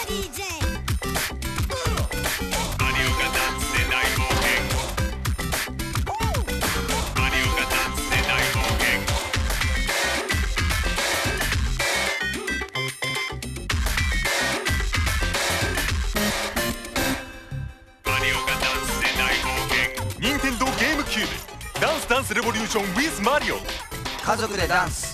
ダンスレボリューション with マリオ。 家族でダンス